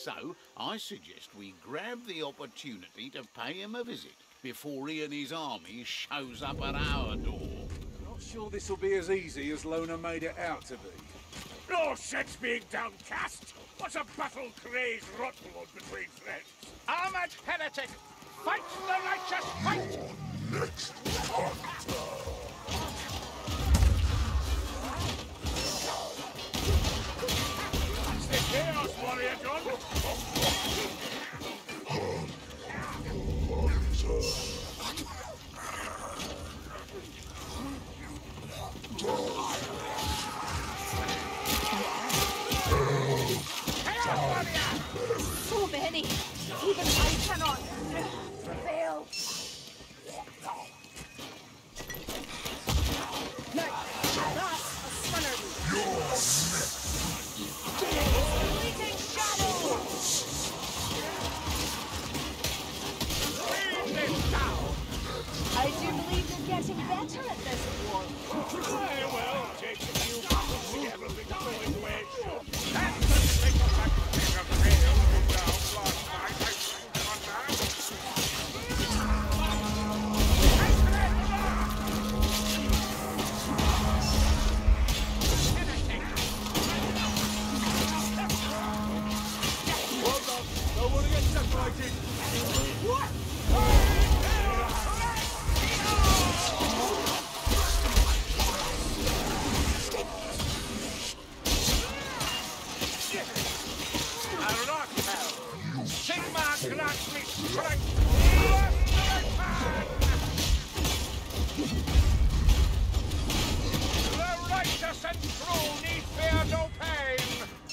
So, I suggest we grab the opportunity to pay him a visit before he and his army shows up at our door. Not sure this will be as easy as Lona made it out to be. No sense being downcast! What's a battle-crazed rotblood between friends? Armored heretic! Fight the righteous fight! Next hunter. It's the Chaos Warrior gun! So many! Even I cannot prevail! No! That's a stunner! Fleeting shadow! Leave this town! I do believe you're getting better at this war. Very well, take a few battles together with going where it should. That's the thing of that thing of fail down last night. I think on that. Hold on, don't want to get separated. What? Sigma grants me strength! The righteous and true need fear no pain!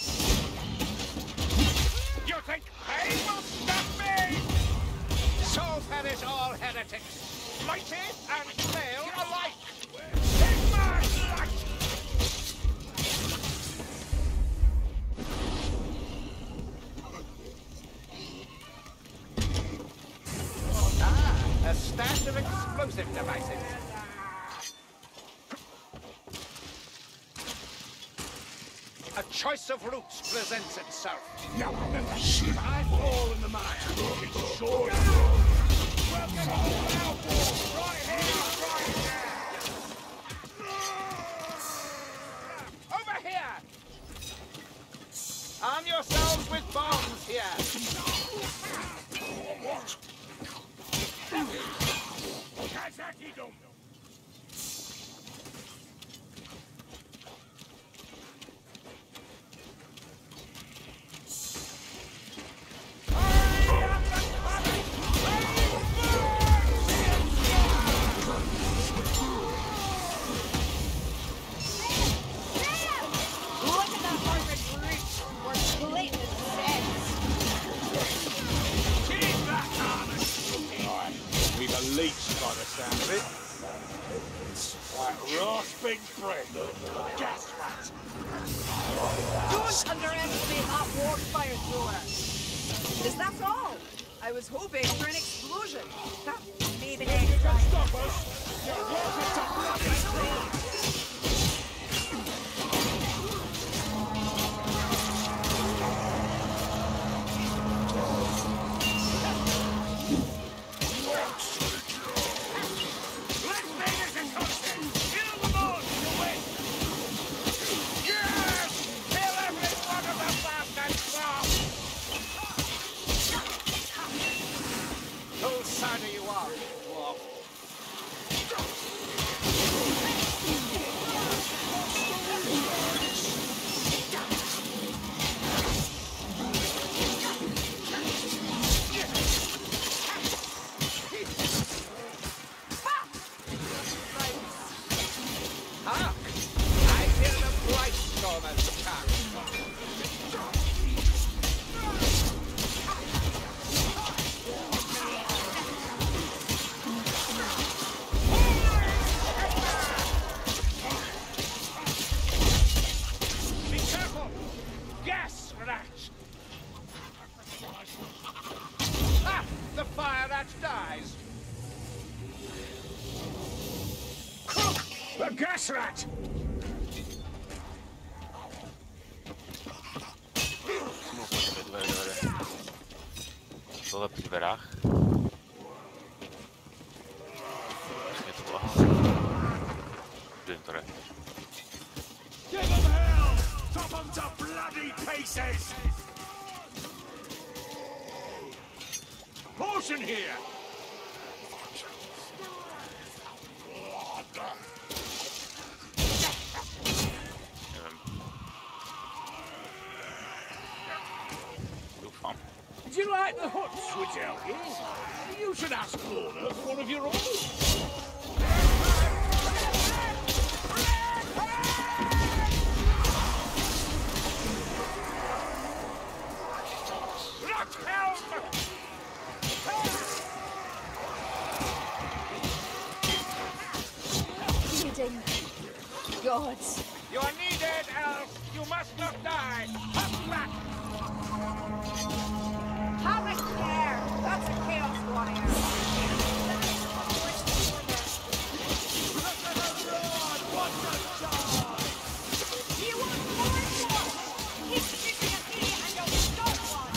You think pain will stop me? So perish all heretics, mighty and frail alike! Sigma's light! A stash of explosive devices. A choice of routes presents itself. Now remember, if I fall in the mire, it's sure to go. We'll get all out right here, right there. Over here! Arm yourselves with bombs here. What? Kazaki don't know. Look at that perfect reach! We're blatant sense! Keep that armor shooting! We've a leech by the sound of it. Like rasping bread. Gas rat! Don't underestimate that warp fire thrower! Is that all? I was hoping for an explosion. That made the next Stop time. us! You're welcome to bloody clean! Let's make this a contest! Kill them all to win! Yes! Kill every one of the bastards off! Whose side are you on, dwarf? Hark! I hear the bright stormers come. Be careful! Gas rat! Ah! The fire rat dies! The gas rat! Vedere. tohle při dverách. Je to aha. Kde to jde? Give them hell! Chop them to bloody pieces! Potion here! Nevím. Doufám. Did you like the hut, Switzelgi? You should ask Lorna for one of your own. Gods. You are needed, elf. You must not die. Hop back. Have a care. That's a chaos warrior. Do you want more? He's kicking a key and you'll stop one.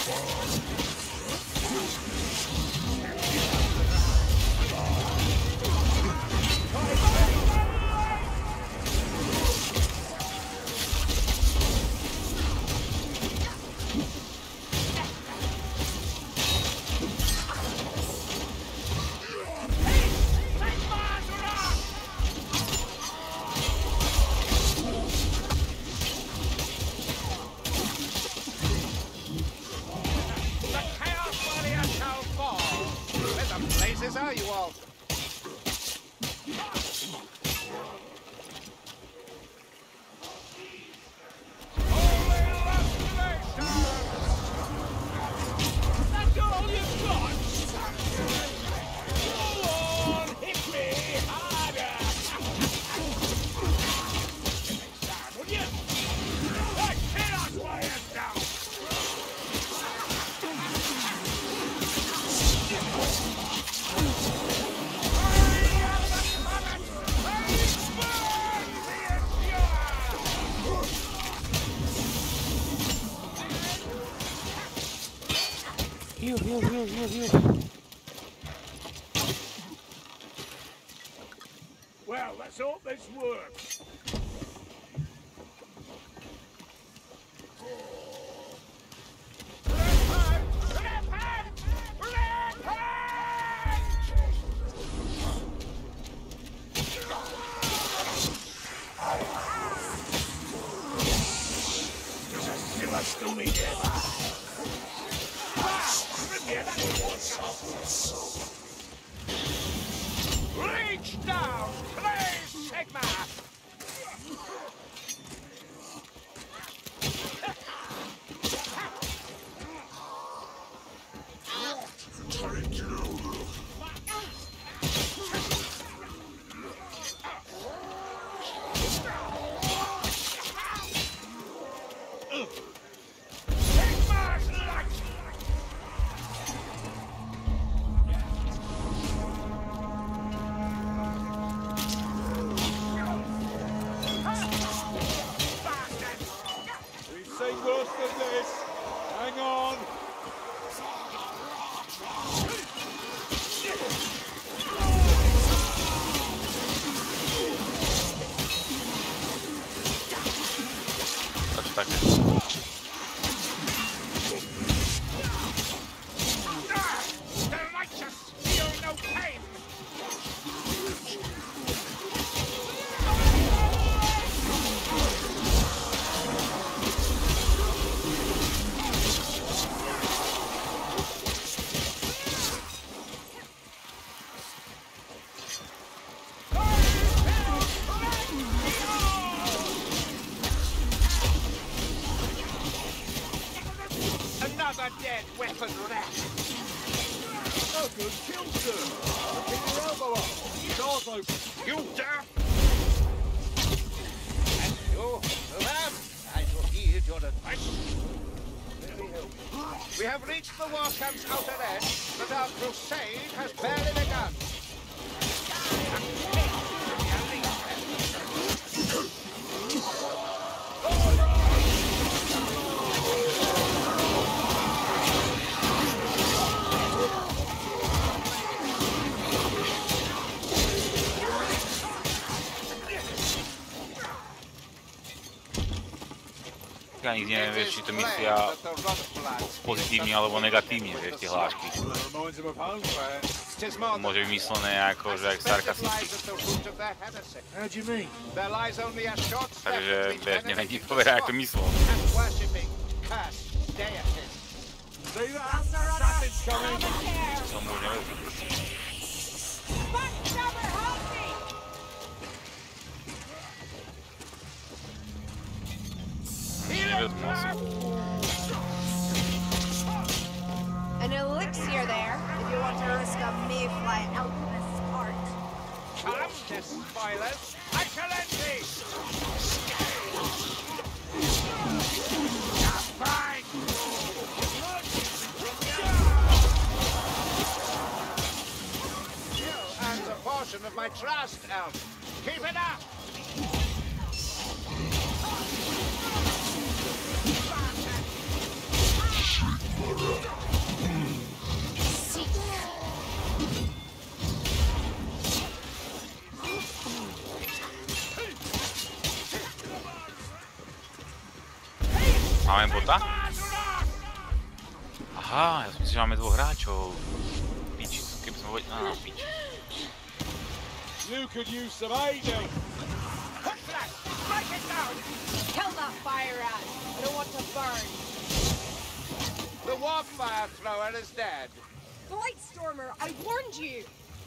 Are you all? That's all you've got? Go on, hit me harder! Would you? That chaos warrior's down! Heal. Well, let's hope this works. Reach down, please, Sigma! Worse than this. Hang on. Aż tak. The righteous feel no pain. Another dead weapon left. No good kill, sir. Keep your elbow up. Doors open. You dare? And you, ma'am, I shall heed your advice. We have reached the war camp's outer edge, but our crusade has barely begun. Zkrátka nikdy nevieš, či to myslia pozitívne alebo negatívne, vieš, tie hlášky. Môže byť myslené ako, že jak sarkasticky. Takže bežne nikdy povedať, ako myslel. To môže nevedieť. An elixir there, if you want to risk a mayfly alchemist's heart. Come, despoilers! Excellency! Fine! You earned a portion of my trust, Elf. Keep it up! Máme bota? Aha, ja som si, že máme dvoch hráčov. Pič, keby sme povedali... Áno, pič. You could use some aiding. Kill that fire rat. I don't want to burn. The warfire thrower is dead. The Lightstormer, I warned you.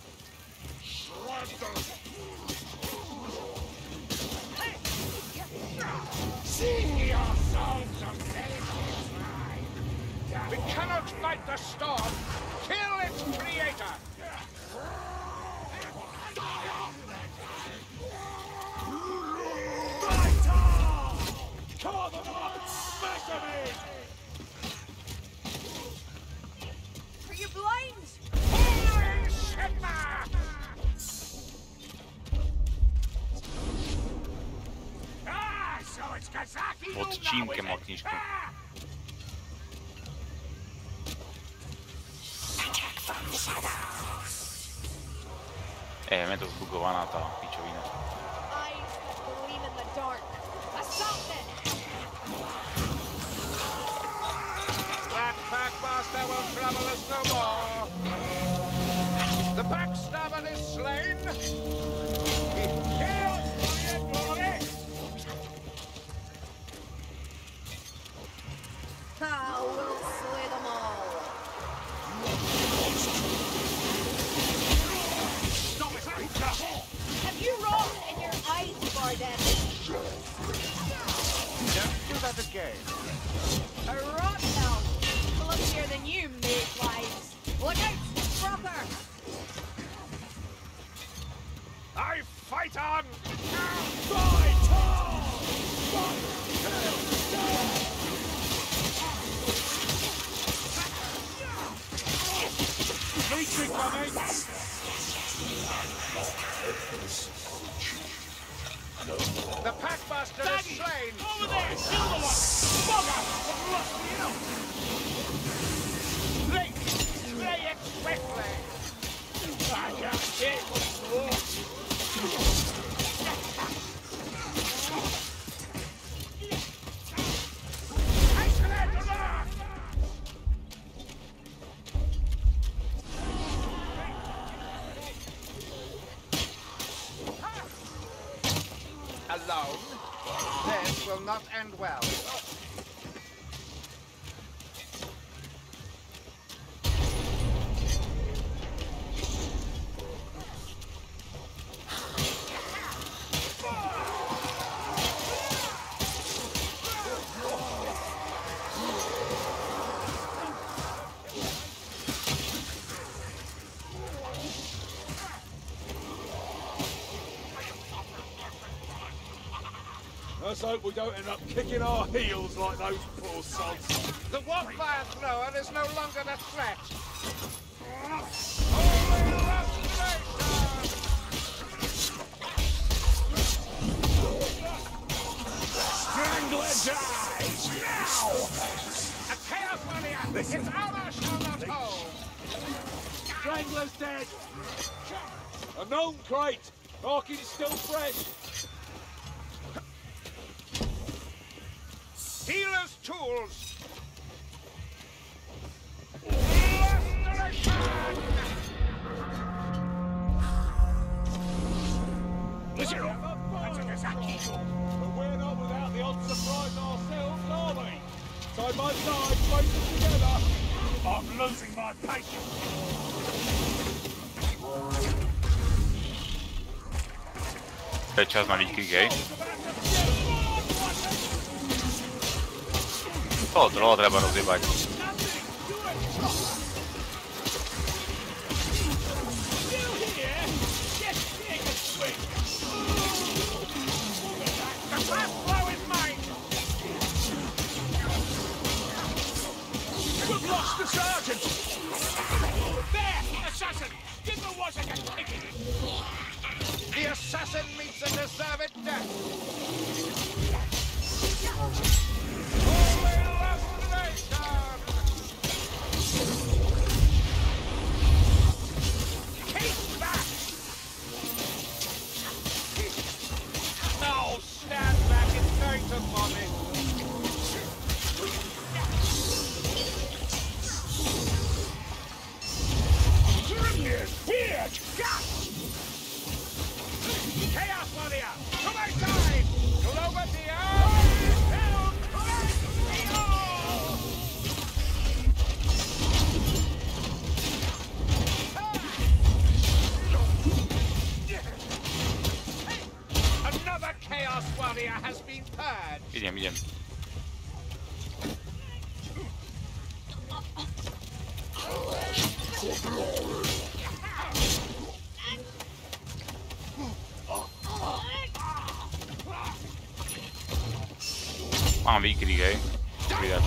We cannot fight the storm. Kill its creator. Call them up! Smash them in! Are you blind? Holy Sigma! Ah, so it's Kazaki. Pod čímkem mal knižku. Mne to zbugovaná tá pičovina. Eyes that gleam in the dark. Assault it! That Packmaster will trouble us no more. The Backstabber is slain. He kills for your glory. I will slay them all. Have you wrought in your eyes, Barden? Don't do that again. A rot now. Luckier than you, mayflies. Look out, brother! I fight on. Fight on! Retreat coming! The Packmaster is slain. Over there! Kill the one! Bugger! Link, slay it swiftly. I can't get Alone? This will not end well. Let's hope we don't end up kicking our heels like those poor sods. The warfire thrower is no longer a threat. Holy restoration! Strangler dies! A chaos warrior! Its armor shall not hold! Strangler's dead! A gnome crate! Hawkins still fresh! Healer's tools. Listen, that's a Kazaki. But we're not without the odd surprise ourselves, are we? Side by side, closer together. I'm losing my patience. To je čas na výkrik, hej. Toho trolla treba rozjebať. We've lost the sergeant! There! Assassin! Give the Wozzeck a kicking! The assassin meets a deserved death! Holy restoration! Keep back! Now stand back, it's going to vomit! Weird! Chaos Warrior! To my side! Globatia! Down! Another Chaos Warrior has been purged! Idem. Mám výkrik, hej. Vydač.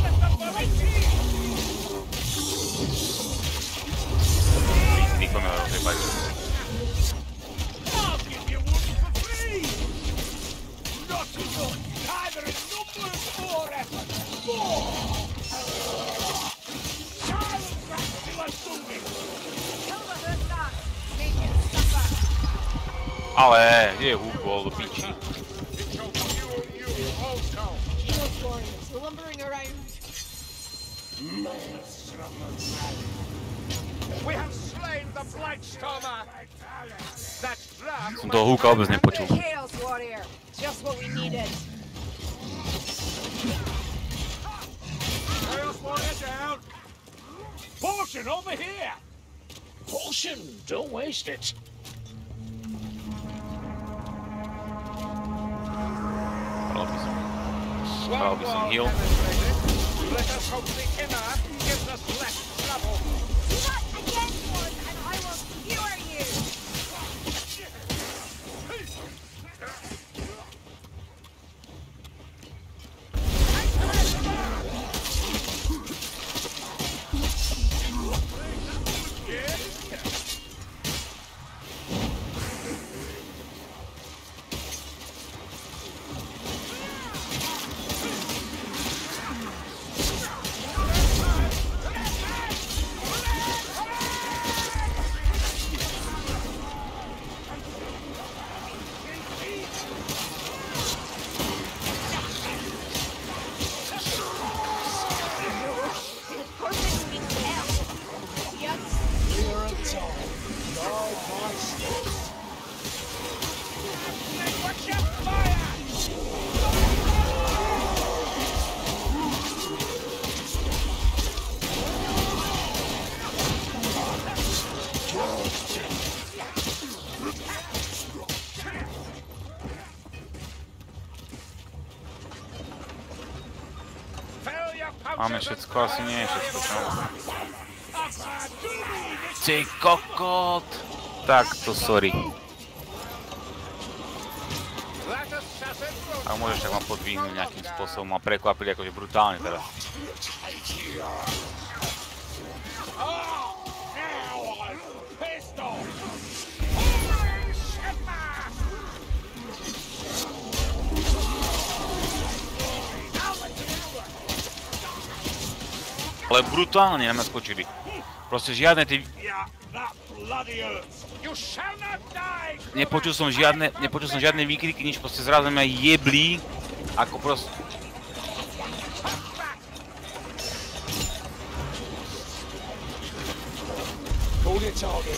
Výkrik ho rozjebať. I'll give you one for free! Not enough, either in numbers or effort! More! Silence that till I'm doing! Kill the hoodnuts. Make it suffer. Ale, kde je Hugo, do piči? Heroes warriors lumbering around. We have slain the Blightstormer! That draft Som toho Huka vôbec nepočul. The Chaos Warrior. Just what we needed. Chaos Warrior down! Potion over here! Potion, don't waste it. Dal by som heal. Let us hope the inner gives us less trouble. Do that again, Lord, and I will skewer you. Máme všetko, asi nie je všetko, čo? Ty kokot! Tak to sorry. A môžeš tak ma podvihnúť nejakým spôsobom, ma prekvapili akože brutálne teda. Ale brutálne na mňa skočili. Proste žiadne tie... Nepočul som žiadne výkriky, nič, proste zrazu mňa jebli. Ako proste... Hold your target.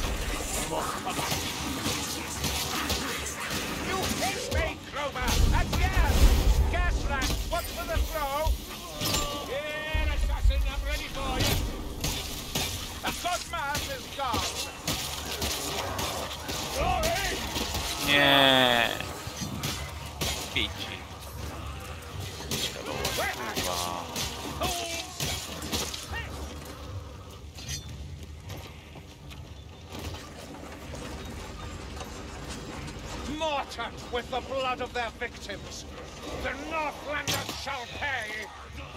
You hit me, Grover! Again! Gas rat, what's for the throw? Here, assassin, I'm ready for you. The good man is gone. Glory! Nie. Pici. Kurwa. Mortared with the blood of their victims. The Northlanders shall pay.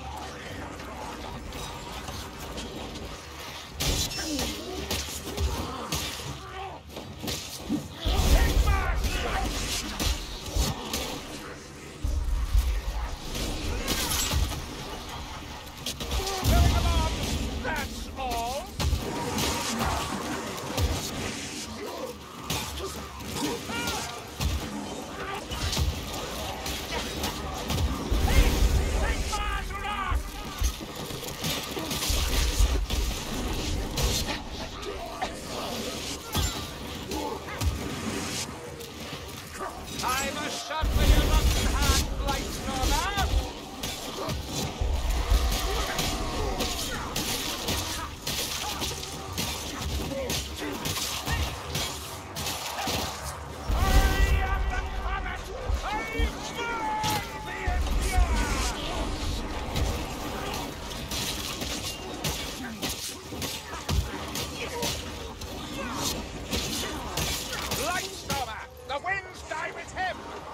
Filling them on. That's all. I'm a shot for your rotten hand, Blightstormer! I am the comet! I burn the endurance! Blightstormer! The winds die with him!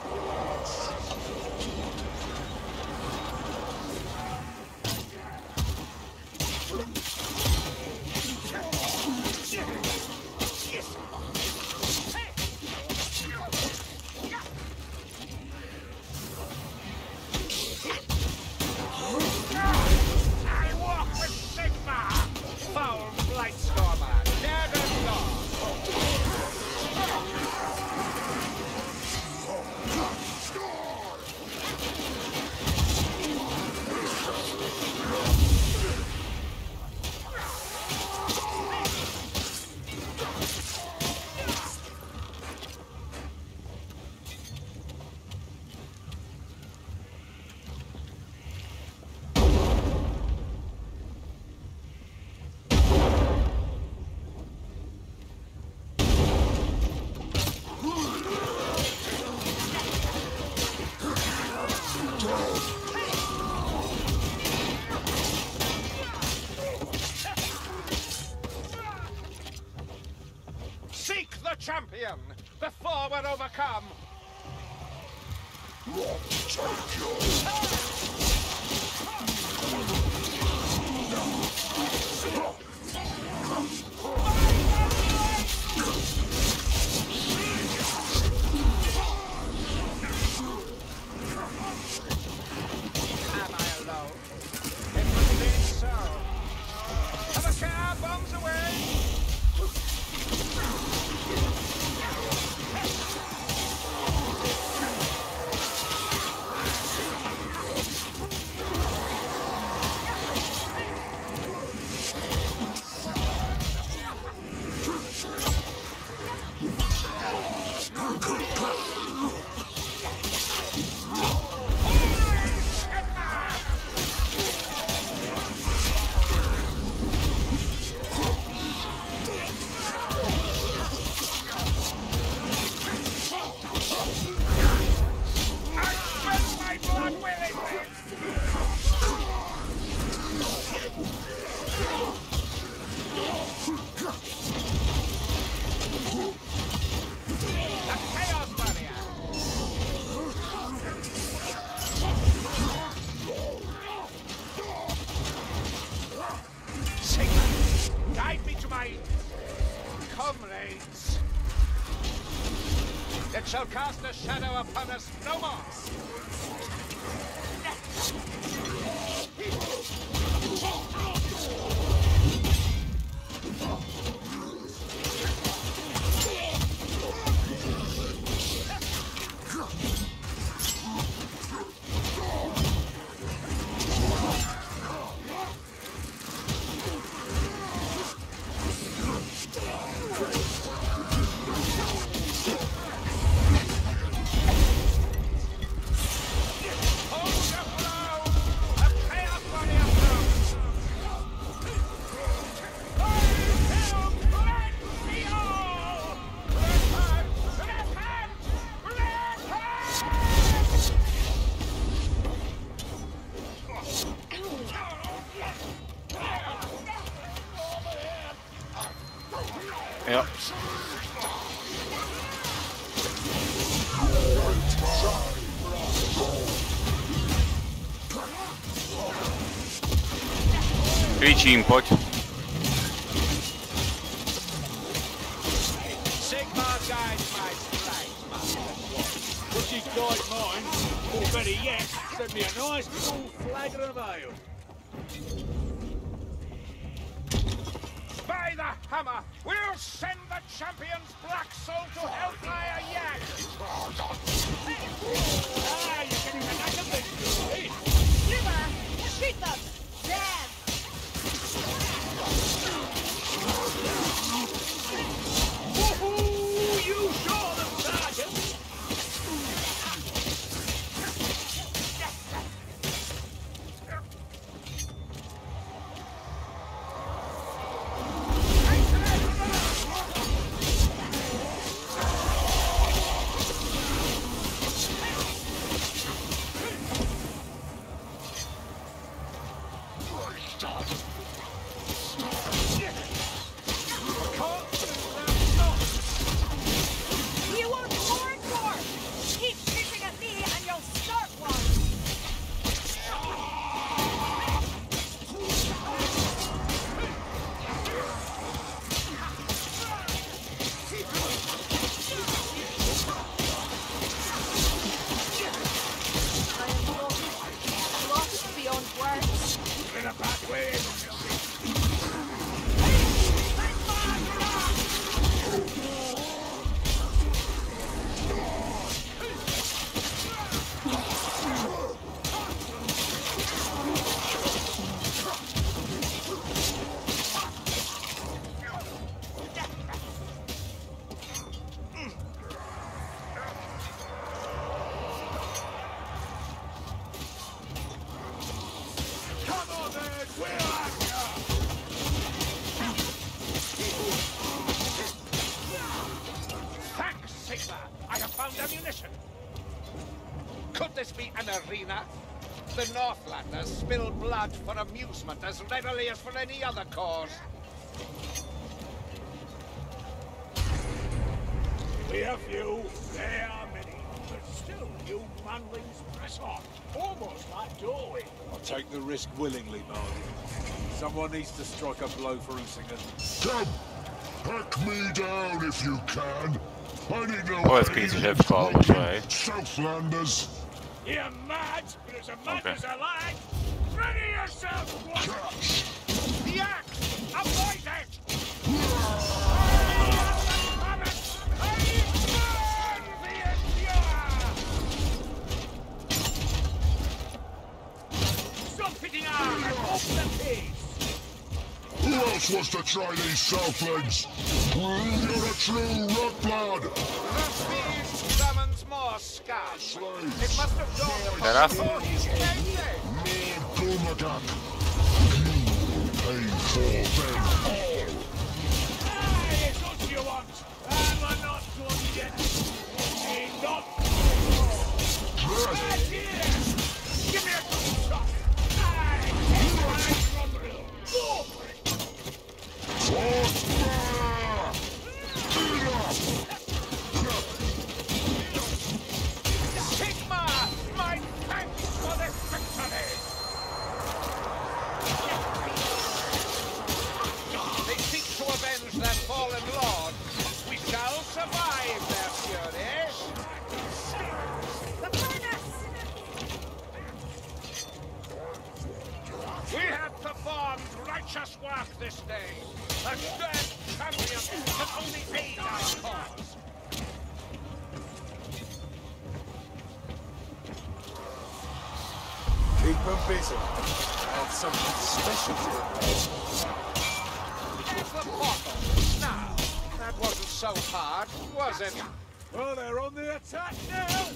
I walk with Sigma! Foul Blightstormer, dead and gone! Seek the champion before we're overcome! Am I alone? It would be so. Have a care, bombs away! I spent my blood willingly! The Chaos Barrier! Sigma, guide me to my comrades. It shall cast a shadow upon us no more. Jo. Kričím, pojď. Sigmar guides my strikes, Master. Would you guide mine? Or better yet, send me a nice full flagon of ale. By the hammer, we'll send the champion's black soul to Hellfire yet! Ah, you're getting the knack of this, eh? River, shoot them! Damn! Woohoo! You saw them, Sergeant! You want more and more! Keep shooting at me and you'll start one! I am lost beyond words. In a bad way. Come on then, we're after! Thanks, Sigmar! I have found ammunition! Could this be an arena? The Northlanders spill blood for amusement as readily as for any other cause. We have few, they are many, but still you manlings press on, almost like doorway. I'll take the risk willingly, Marty. Someone needs to strike a blow for Usinga. Come! Hack me down if you can! I need no Powiedz kiedyś, że w szkole, słuchaj. Southlanders! You're mad, but as a mad Okay. as a lag. Ready yourself, one! Catch! The axe! Avoid it! Stop hitting arm and off the pace! Who else wants to try these Southlands? You're a true rockblood! The beast summons more scars. It must have dawned upon Teraz? him before he's dead. Lord Gulmagan! You pay for them all! Aye, it's what you want! And we're not going to get... Ain't not... Right here! Give me a good shot! Aye, take my rumble! Go for it! Sigmar! My thanks for this victory! They seek to avenge their fallen lord. We shall survive their fury. The furnace! We have performed righteous work this day. A dead champion can only aid our cause. Keep them busy. Have something special to report. There's the bottle. Now, that wasn't so hard, was it? Well, they're on the attack now!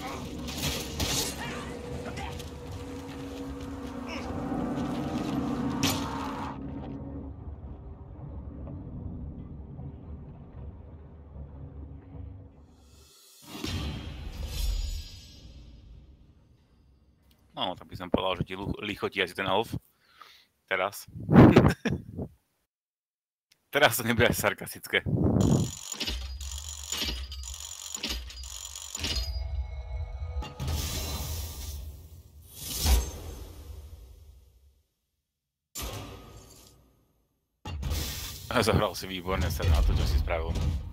No, tak by som povedal, že ti lichotí asi ten elf. Teraz. Teraz to nebude až sarkastické. Zahral si výborne sa na to, čo si spravil.